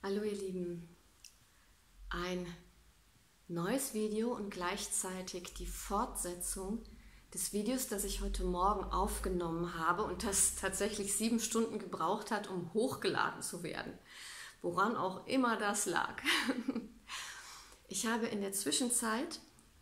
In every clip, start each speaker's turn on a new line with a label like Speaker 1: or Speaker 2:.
Speaker 1: Hallo ihr Lieben, ein neues Video und gleichzeitig die Fortsetzung des Videos, das ich heute Morgen aufgenommen habe und das tatsächlich 7 Stunden gebraucht hat, um hochgeladen zu werden. Woran auch immer das lag. Ich habe in der Zwischenzeit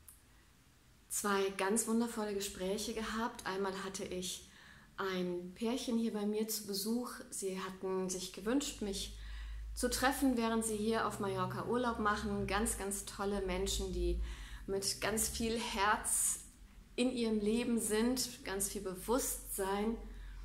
Speaker 1: 2 ganz wundervolle Gespräche gehabt. Einmal hatte ich ein Pärchen hier bei mir zu Besuch. Sie hatten sich gewünscht, mich zu treffen, während sie hier auf Mallorca Urlaub machen. Ganz, ganz tolle Menschen, die mit ganz viel Herz in ihrem Leben sind, ganz viel Bewusstsein.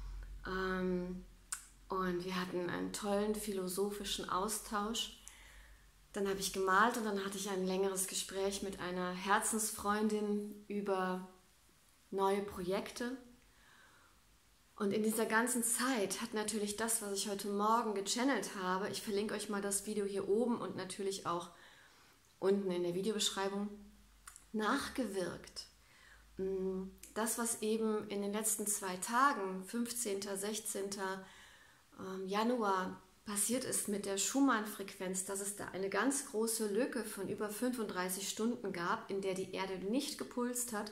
Speaker 1: Und wir hatten einen tollen philosophischen Austausch. Dann habe ich gemalt und dann hatte ich ein längeres Gespräch mit einer Herzensfreundin über neue Projekte. Und in dieser ganzen Zeit hat natürlich das, was ich heute Morgen gechannelt habe, ich verlinke euch mal das Video hier oben und natürlich auch unten in der Videobeschreibung, nachgewirkt. Das, was eben in den letzten 2 Tagen, 15., 16. Januar, passiert ist mit der Schumann-Frequenz, dass es da eine ganz große Lücke von über 35 Stunden gab, in der die Erde nicht gepulst hat.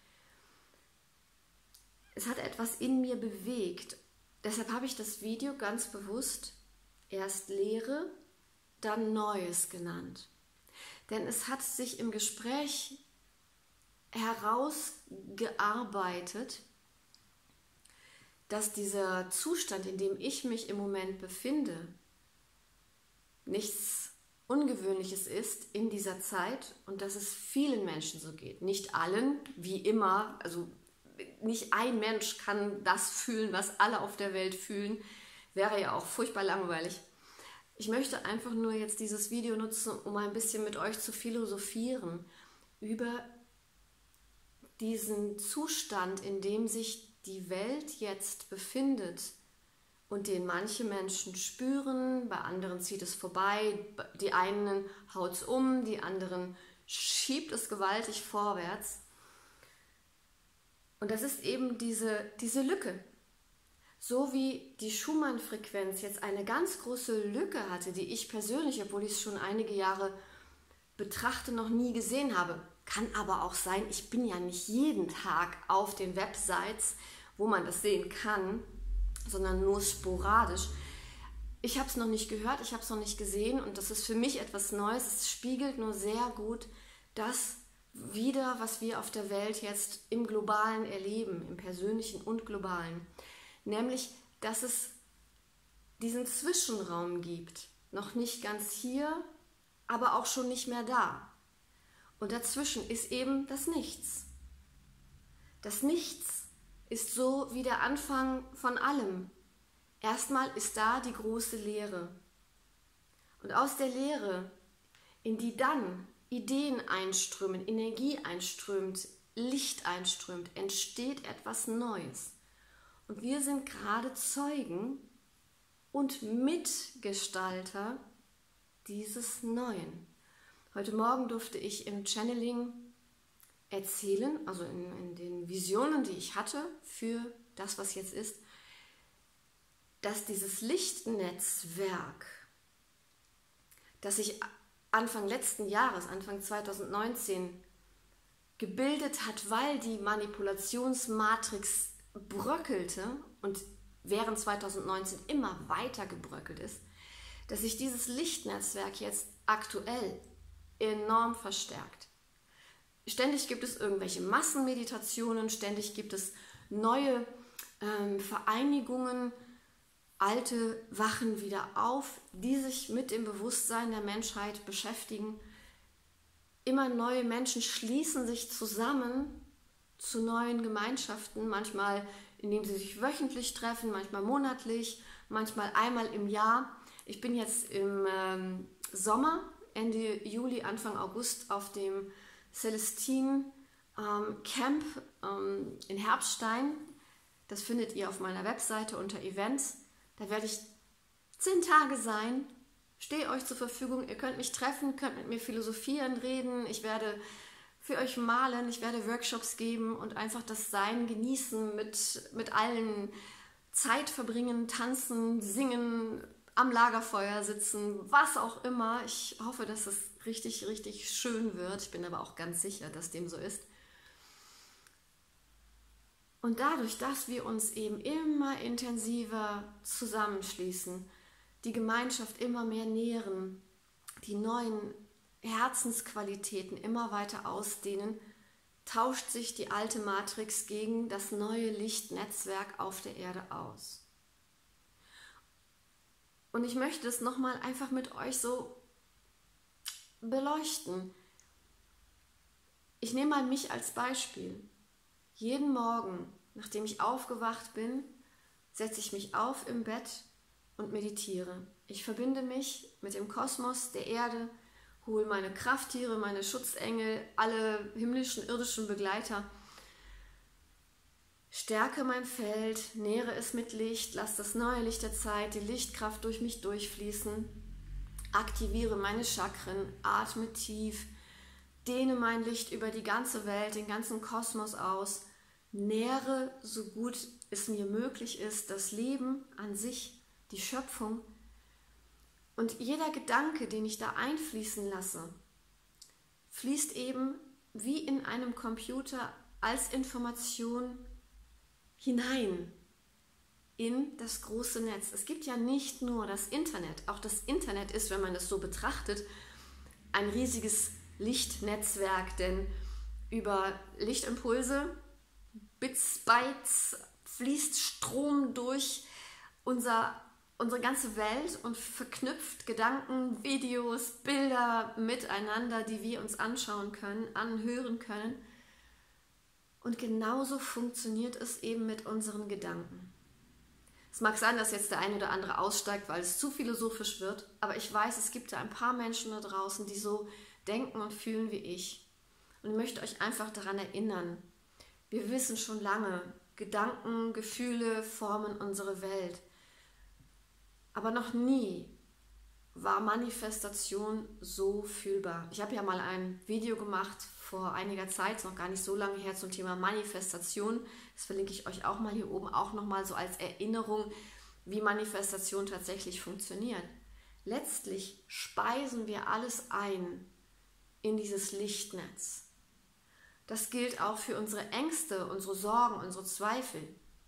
Speaker 1: Es hat etwas in mir bewegt. Deshalb habe ich das Video ganz bewusst erst Lehre, dann Neues genannt. Denn es hat sich im Gespräch herausgearbeitet, dass dieser Zustand, in dem ich mich im Moment befinde, nichts Ungewöhnliches ist in dieser Zeit und dass es vielen Menschen so geht. Nicht allen, wie immer, also nicht ein Mensch kann das fühlen, was alle auf der Welt fühlen. Wäre ja auch furchtbar langweilig. Ich möchte einfach nur jetzt dieses Video nutzen, um ein bisschen mit euch zu philosophieren über diesen Zustand, in dem sich die Welt jetzt befindet und den manche Menschen spüren, bei anderen zieht es vorbei, die einen haut es um, die anderen schiebt es gewaltig vorwärts. Und das ist eben diese Lücke. So wie die Schumann-Frequenz jetzt eine ganz große Lücke hatte, die ich persönlich, obwohl ich es schon einige Jahre betrachte, noch nie gesehen habe. Kann aber auch sein, ich bin ja nicht jeden Tag auf den Websites, wo man das sehen kann, sondern nur sporadisch. Ich habe es noch nicht gehört, ich habe es noch nicht gesehen und das ist für mich etwas Neues. Es spiegelt nur sehr gut das wieder, was wir auf der Welt jetzt im Globalen erleben, im Persönlichen und Globalen. Nämlich, dass es diesen Zwischenraum gibt. Noch nicht ganz hier, aber auch schon nicht mehr da. Und dazwischen ist eben das Nichts. Das Nichts ist so wie der Anfang von allem. Erstmal ist da die große Leere. Und aus der Leere, in die dann Ideen einströmen, Energie einströmt, Licht einströmt, entsteht etwas Neues. Und wir sind gerade Zeugen und Mitgestalter dieses Neuen. Heute Morgen durfte ich im Channeling erzählen, also in den Visionen, die ich hatte für das, was jetzt ist, dass dieses Lichtnetzwerk, das sich Anfang letzten Jahres, Anfang 2019, gebildet hat, weil die Manipulationsmatrix bröckelte und während 2019 immer weiter gebröckelt ist, dass sich dieses Lichtnetzwerk jetzt aktuell enorm verstärkt. Ständig gibt es irgendwelche Massenmeditationen, ständig gibt es neue Vereinigungen, alte wachen wieder auf, die sich mit dem Bewusstsein der Menschheit beschäftigen. Immer neue Menschen schließen sich zusammen zu neuen Gemeinschaften, manchmal indem sie sich wöchentlich treffen, manchmal monatlich, manchmal einmal im Jahr. Ich bin jetzt im Sommer, Ende Juli, Anfang August auf dem Celestine Camp in Herbststein. Das findet ihr auf meiner Webseite unter Events. Da werde ich 10 Tage sein, stehe euch zur Verfügung. Ihr könnt mich treffen, könnt mit mir philosophieren, reden. Ich werde für euch malen, ich werde Workshops geben und einfach das Sein genießen, mit allen Zeit verbringen, tanzen, singen, am Lagerfeuer sitzen, was auch immer. Ich hoffe, dass es richtig, richtig schön wird. Ich bin aber auch ganz sicher, dass dem so ist. Und dadurch, dass wir uns eben immer intensiver zusammenschließen, die Gemeinschaft immer mehr nähren, die neuen Herzensqualitäten immer weiter ausdehnen, tauscht sich die alte Matrix gegen das neue Lichtnetzwerk auf der Erde aus. Und ich möchte es nochmal einfach mit euch so beleuchten. Ich nehme mal mich als Beispiel. Jeden Morgen, nachdem ich aufgewacht bin, setze ich mich auf im Bett und meditiere. Ich verbinde mich mit dem Kosmos, der Erde, hole meine Krafttiere, meine Schutzengel, alle himmlischen, irdischen Begleiter, stärke mein Feld, nähre es mit Licht, lasse das neue Licht der Zeit, die Lichtkraft durch mich durchfließen, aktiviere meine Chakren, atme tief, dehne mein Licht über die ganze Welt, den ganzen Kosmos aus, nähre, so gut es mir möglich ist, das Leben an sich, die Schöpfung. Und jeder Gedanke, den ich da einfließen lasse, fließt eben wie in einem Computer als Information hinein in das große Netz. Es gibt ja nicht nur das Internet, auch das Internet ist, wenn man es so betrachtet, ein riesiges Lichtnetzwerk, denn über Lichtimpulse, Bits, Bytes, fließt Strom durch unsere ganze Welt und verknüpft Gedanken, Videos, Bilder miteinander, die wir uns anschauen können, anhören können. Und genauso funktioniert es eben mit unseren Gedanken. Es mag sein, dass jetzt der eine oder andere aussteigt, weil es zu philosophisch wird, aber ich weiß, es gibt da ein paar Menschen da draußen, die so denken und fühlen wie ich. Und ich möchte euch einfach daran erinnern, wir wissen schon lange, Gedanken, Gefühle formen unsere Welt. Aber noch nie war Manifestation so fühlbar. Ich habe ja mal ein Video gemacht vor einiger Zeit, noch gar nicht so lange her, zum Thema Manifestation. Das verlinke ich euch auch mal hier oben, auch nochmal so als Erinnerung, wie Manifestation tatsächlich funktioniert. Letztlich speisen wir alles ein in dieses Lichtnetz. Das gilt auch für unsere Ängste, unsere Sorgen, unsere Zweifel.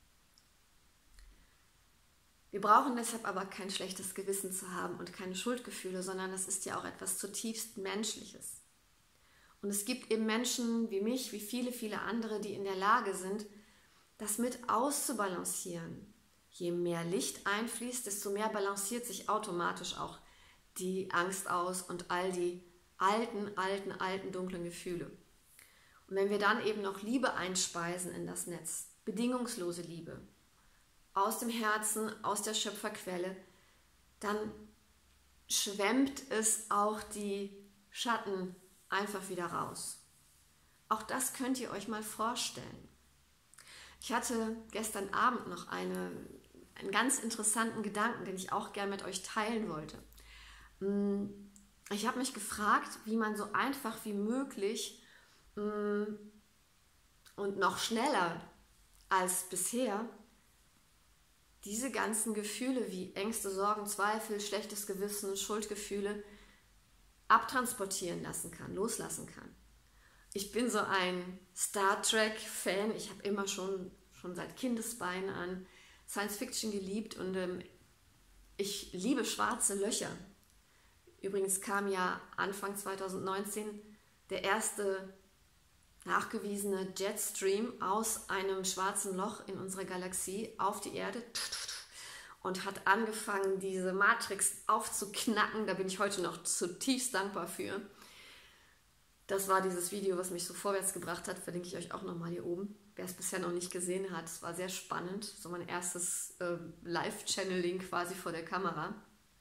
Speaker 1: Wir brauchen deshalb aber kein schlechtes Gewissen zu haben und keine Schuldgefühle, sondern das ist ja auch etwas zutiefst Menschliches. Und es gibt eben Menschen wie mich, wie viele, viele andere, die in der Lage sind, das mit auszubalancieren. Je mehr Licht einfließt, desto mehr balanciert sich automatisch auch die Angst aus und all die alten, dunklen Gefühle. Und wenn wir dann eben noch Liebe einspeisen in das Netz, bedingungslose Liebe, aus dem Herzen, aus der Schöpferquelle, dann schwemmt es auch die Schatten einfach wieder raus. Auch das könnt ihr euch mal vorstellen. Ich hatte gestern Abend noch einen ganz interessanten Gedanken, den ich auch gerne mit euch teilen wollte. Ich habe mich gefragt, wie man so einfach wie möglich und noch schneller als bisher diese ganzen Gefühle wie Ängste, Sorgen, Zweifel, schlechtes Gewissen, Schuldgefühle abtransportieren lassen kann, loslassen kann. Ich bin so ein Star Trek-Fan. Ich habe immer schon seit Kindesbeinen an Science Fiction geliebt und ich liebe schwarze Löcher. Übrigens kam ja Anfang 2019 der erste nachgewiesene Jetstream aus einem schwarzen Loch in unserer Galaxie auf die Erde und hat angefangen, diese Matrix aufzuknacken. Da bin ich heute noch zutiefst dankbar für. Das war dieses Video, was mich so vorwärts gebracht hat, verlinke ich euch auch nochmal hier oben. Wer es bisher noch nicht gesehen hat, es war sehr spannend. So mein erstes Live-Channeling quasi vor der Kamera.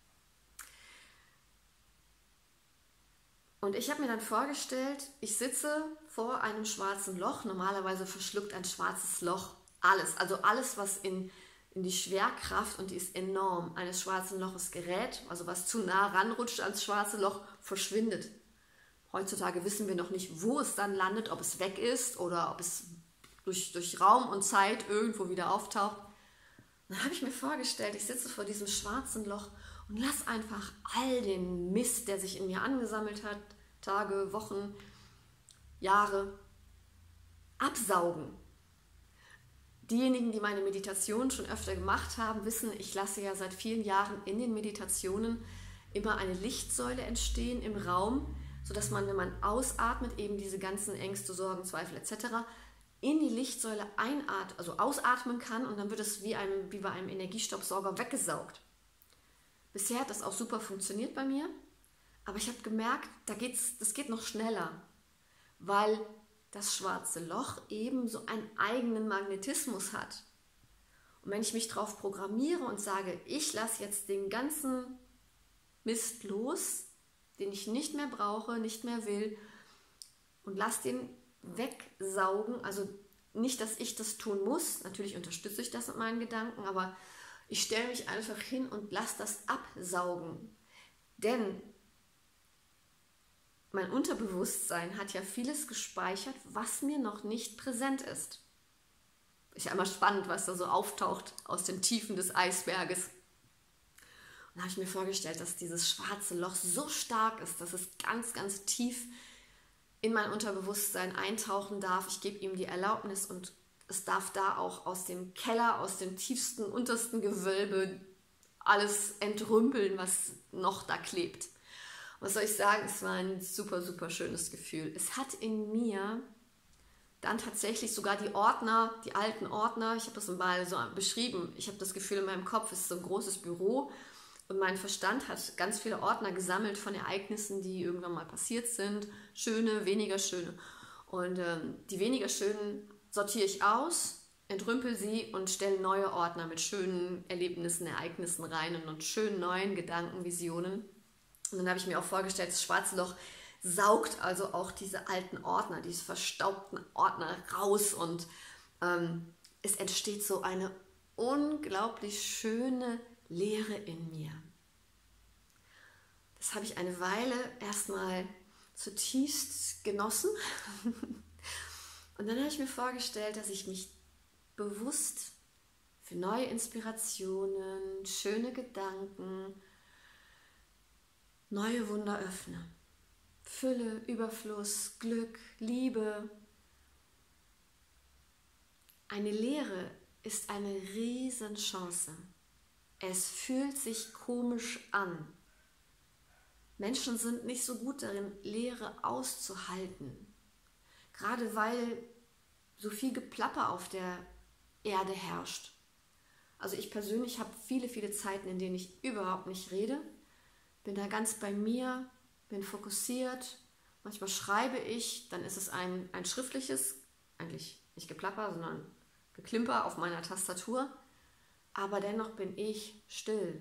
Speaker 1: Und ich habe mir dann vorgestellt, ich sitze vor einem schwarzen Loch. Normalerweise verschluckt ein schwarzes Loch alles. Also alles, was in die Schwerkraft, und die ist enorm, eines schwarzen Loches gerät, also was zu nah ranrutscht ans schwarze Loch, verschwindet. Heutzutage wissen wir noch nicht, wo es dann landet, ob es weg ist oder ob es durch Raum und Zeit irgendwo wieder auftaucht. Dann habe ich mir vorgestellt, ich sitze vor diesem schwarzen Loch und lass einfach all den Mist, der sich in mir angesammelt hat, Tage, Wochen, Jahre, absaugen. Diejenigen, die meine Meditation schon öfter gemacht haben, wissen, ich lasse ja seit vielen Jahren in den Meditationen immer eine Lichtsäule entstehen im Raum, sodass man, wenn man ausatmet, eben diese ganzen Ängste, Sorgen, Zweifel etc. in die Lichtsäule ausatmen kann und dann wird es wie bei einem Energiestaubsauger weggesaugt. Bisher hat das auch super funktioniert bei mir, aber ich habe gemerkt, das geht noch schneller, weil das schwarze Loch eben so einen eigenen Magnetismus hat. Und wenn ich mich darauf programmiere und sage, ich lasse jetzt den ganzen Mist los, den ich nicht mehr brauche, nicht mehr will, und lasse den wegsaugen, also nicht, dass ich das tun muss, natürlich unterstütze ich das mit meinen Gedanken, aber ich stelle mich einfach hin und lasse das absaugen. Denn mein Unterbewusstsein hat ja vieles gespeichert, was mir noch nicht präsent ist. Ist ja immer spannend, was da so auftaucht aus den Tiefen des Eisberges. Und da habe ich mir vorgestellt, dass dieses schwarze Loch so stark ist, dass es ganz, ganz tief in mein Unterbewusstsein eintauchen darf. Ich gebe ihm die Erlaubnis und es darf da auch aus dem Keller, aus dem tiefsten, untersten Gewölbe alles entrümpeln, was noch da klebt. Was soll ich sagen, es war ein super, super schönes Gefühl. Es hat in mir dann tatsächlich sogar die Ordner, die alten Ordner, ich habe das mal so beschrieben, ich habe das Gefühl, in meinem Kopf ist so ein großes Büro und mein Verstand hat ganz viele Ordner gesammelt von Ereignissen, die irgendwann mal passiert sind, schöne, weniger schöne. Und die weniger schönen sortiere ich aus, entrümpel sie und stelle neue Ordner mit schönen Erlebnissen, Ereignissen rein und schönen neuen Gedanken, Visionen. Und dann habe ich mir auch vorgestellt, das schwarze Loch saugt also auch diese alten Ordner, diese verstaubten Ordner raus und es entsteht so eine unglaublich schöne Leere in mir. Das habe ich eine Weile erstmal zutiefst genossen und dann habe ich mir vorgestellt, dass ich mich bewusst für neue Inspirationen, schöne Gedanken, neue Wunder öffne. Fülle, Überfluss, Glück, Liebe. Eine Leere ist eine Riesenchance. Es fühlt sich komisch an. Menschen sind nicht so gut darin, Leere auszuhalten. Gerade weil so viel Geplapper auf der Erde herrscht. Also ich persönlich habe viele, viele Zeiten, in denen ich überhaupt nicht rede. Bin da ganz bei mir, bin fokussiert. Manchmal schreibe ich, dann ist es ein schriftliches, eigentlich nicht Geplapper, sondern Geklimper auf meiner Tastatur. Aber dennoch bin ich still.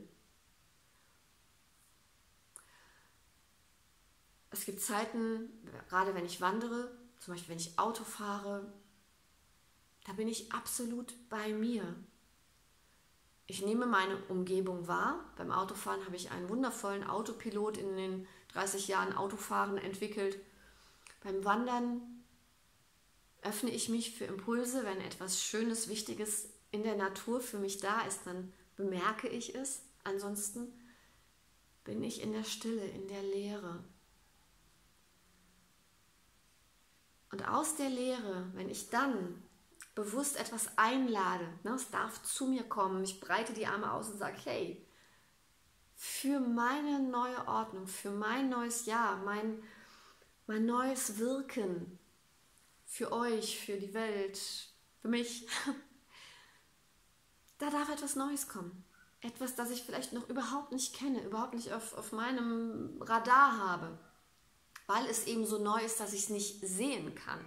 Speaker 1: Es gibt Zeiten, gerade wenn ich wandere, zum Beispiel wenn ich Auto fahre, da bin ich absolut bei mir. Ich nehme meine Umgebung wahr. Beim Autofahren habe ich einen wundervollen Autopilot in den 30 Jahren Autofahren entwickelt. Beim Wandern öffne ich mich für Impulse. Wenn etwas Schönes, Wichtiges in der Natur für mich da ist, dann bemerke ich es. Ansonsten bin ich in der Stille, in der Leere. Und aus der Leere, wenn ich dann bewusst etwas einlade, es darf zu mir kommen, ich breite die Arme aus und sage, hey, für meine neue Ordnung, für mein neues Jahr, mein neues Wirken, für euch, für die Welt, für mich, da darf etwas Neues kommen. Etwas, das ich vielleicht noch überhaupt nicht kenne, überhaupt nicht auf meinem Radar habe, weil es eben so neu ist, dass ich es nicht sehen kann.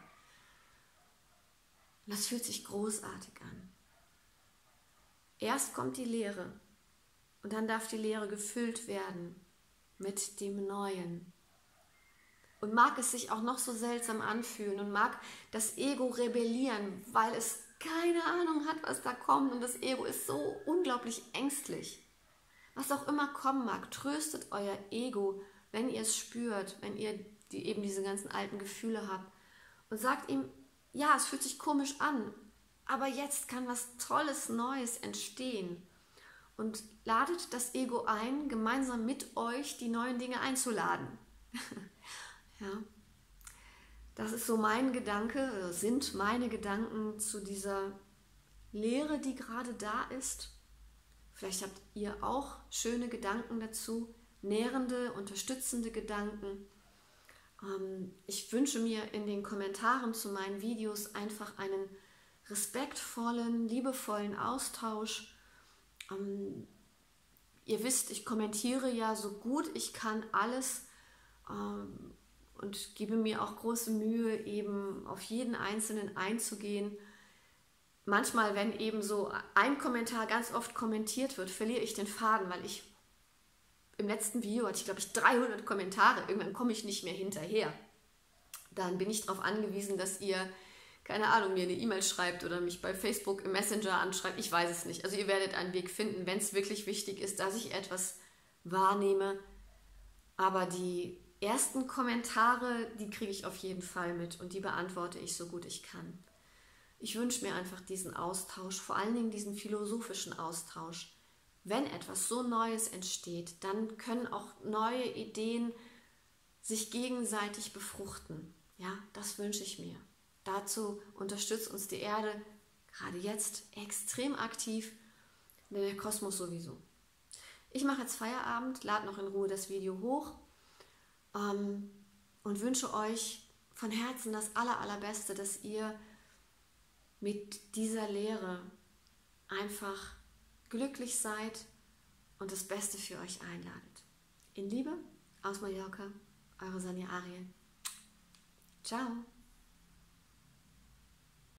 Speaker 1: Und das fühlt sich großartig an. Erst kommt die Leere und dann darf die Leere gefüllt werden mit dem Neuen. Und mag es sich auch noch so seltsam anfühlen und mag das Ego rebellieren, weil es keine Ahnung hat, was da kommt und das Ego ist so unglaublich ängstlich. Was auch immer kommen mag, tröstet euer Ego, wenn ihr es spürt, wenn ihr eben diese ganzen alten Gefühle habt und sagt ihm, ja, es fühlt sich komisch an, aber jetzt kann was Tolles, Neues entstehen. und ladet das Ego ein, gemeinsam mit euch die neuen Dinge einzuladen. Ja, das ist so mein Gedanke, oder sind meine Gedanken zu dieser Lehre, die gerade da ist. Vielleicht habt ihr auch schöne Gedanken dazu, nährende, unterstützende Gedanken. Ich wünsche mir in den Kommentaren zu meinen Videos einfach einen respektvollen, liebevollen Austausch. Ihr wisst, ich kommentiere ja so gut ich kann alles und gebe mir auch große Mühe, eben auf jeden Einzelnen einzugehen. Manchmal, wenn eben so ein Kommentar ganz oft kommentiert wird, verliere ich den Faden, weil ich im letzten Video hatte ich, glaube ich, 300 Kommentare. Irgendwann komme ich nicht mehr hinterher. Dann bin ich darauf angewiesen, dass ihr, keine Ahnung, mir eine E-Mail schreibt oder mich bei Facebook im Messenger anschreibt. Ich weiß es nicht. Also ihr werdet einen Weg finden, wenn es wirklich wichtig ist, dass ich etwas wahrnehme. Aber die ersten Kommentare, die kriege ich auf jeden Fall mit und die beantworte ich so gut ich kann. Ich wünsche mir einfach diesen Austausch, vor allen Dingen diesen philosophischen Austausch. Wenn etwas so Neues entsteht, dann können auch neue Ideen sich gegenseitig befruchten. Ja, das wünsche ich mir. Dazu unterstützt uns die Erde gerade jetzt extrem aktiv, der Kosmos sowieso. Ich mache jetzt Feierabend, lade noch in Ruhe das Video hoch und wünsche euch von Herzen das Allerbeste, dass ihr mit dieser Lehre einfach glücklich seid und das Beste für euch einladet. In Liebe, aus Mallorca, eure Sonja Ariel. Ciao.